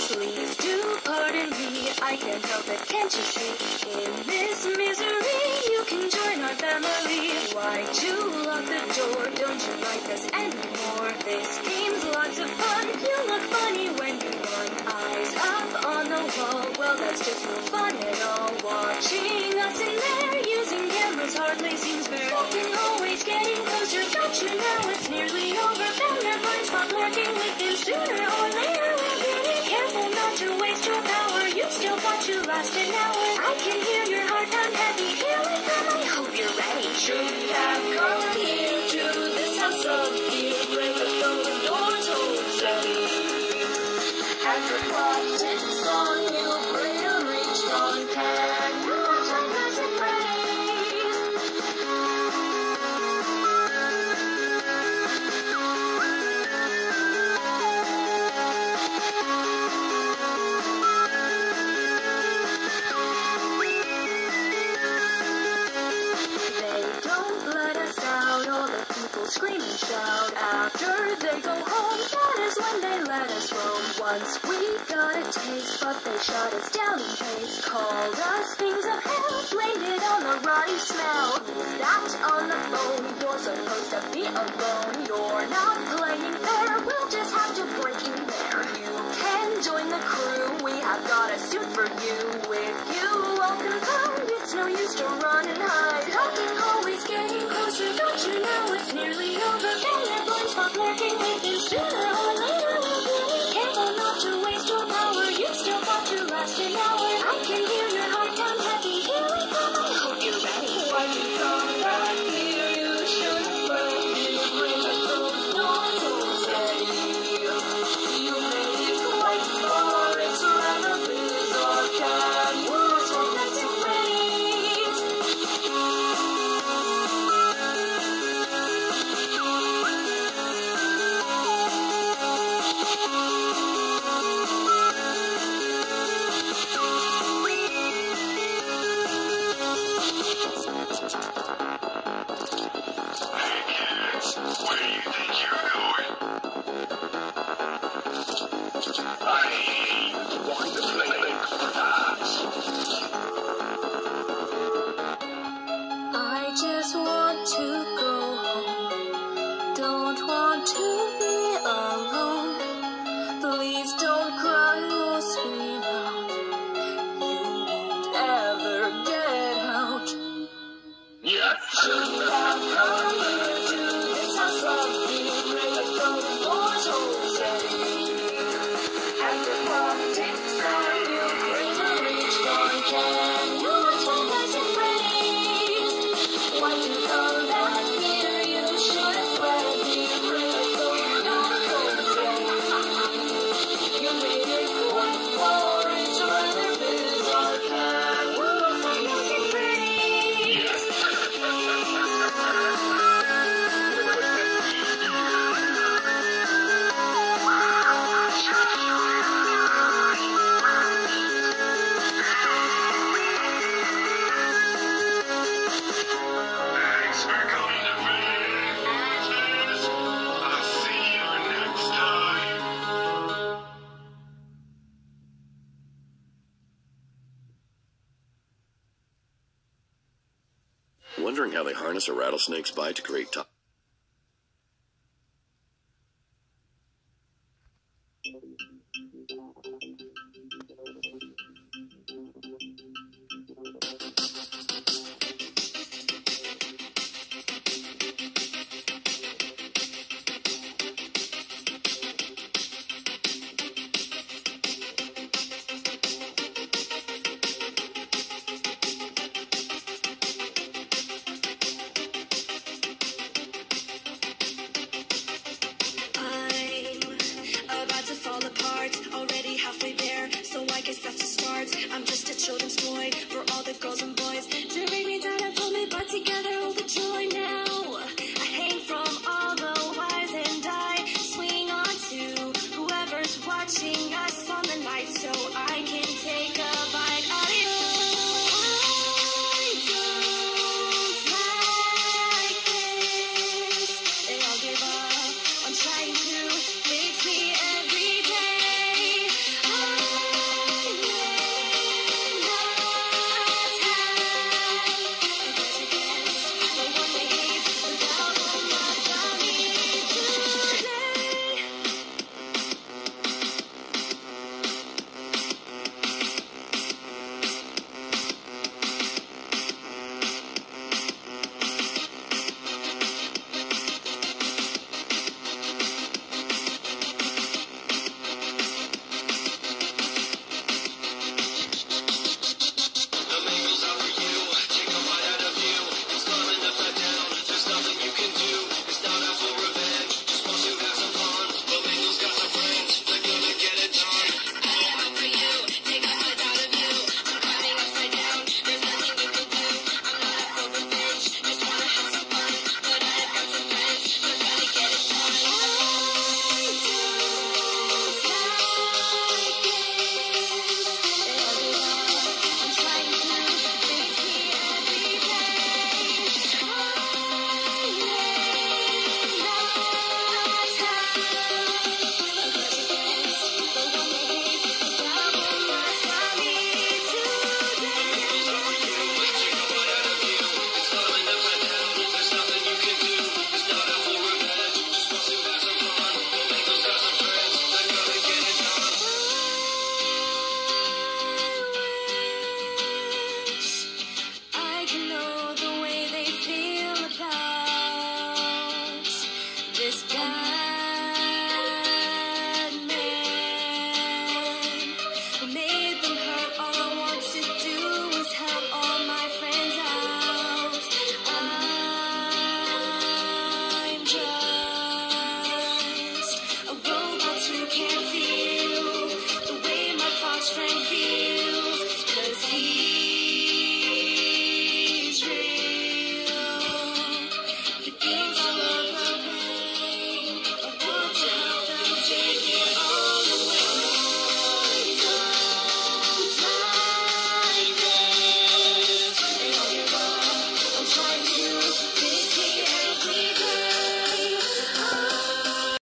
Please do pardon me, I can't help it, can't you see? In this misery, you can join our family. Why'd you lock the door? Don't you like us anymore? This game's lots of fun. You look funny when you run. Eyes up on the wall, well that's just no fun at all. Watching us in there, using cameras hardly seems fair. Walking always getting closer, got you now, it's nearly over. Found that blind spot lurking within, sooner or later we'll get it. Careful not to waste your power, you've still got to last an hour. I can hear your heart pound heavy, here we come, I hope you're ready. Should have come here to this house of fear, break the doors hold steady. And the clock ticks on you, bring a reach on, can you take us in praise? Scream and shout after they go home. That is when they let us roam. Once we got a taste, but they shot us down in pace. Called us things of hell, blamed it on the rotten smell. Who's that on the phone? You're supposed to be alone. You're not playing fair, we'll just have to break in there. You can join the crew, we have got a suit for you. With you all confirmed, it's no use to run and hide. Talking always getting closer, don't you know it's nearly over? Can that blind spot lurking within, sooner or later we'll get it. Careful not to waste your power, you've still got to last an hour. I can hear your heart pound heavy, here we come, I hope you're ready. When you come back here, you should play. You bring us those doors hold steady. You made it quite far, it's rather bizarre, can you take us in praise? Where do you think you're going? I want to play for that. I just want to go home. Don't want to be alone. Please don't cry or scream out. You won't ever get out. Yeah. Should have come here to this house of fear. Break those doors hold steady. And the clock ticks on you, bring a reach on. Can you take us in praise? When you come back here, you should have ready. Break those doors hold steady. You made it quite far, it's rather bizarre. Can you take us in praise? Thanks for coming to Vegas. I'll see you next time. Wondering how they harness a rattlesnake's bite to create top. I'm about to fall apart, already halfway there, so I guess that's a start. I'm just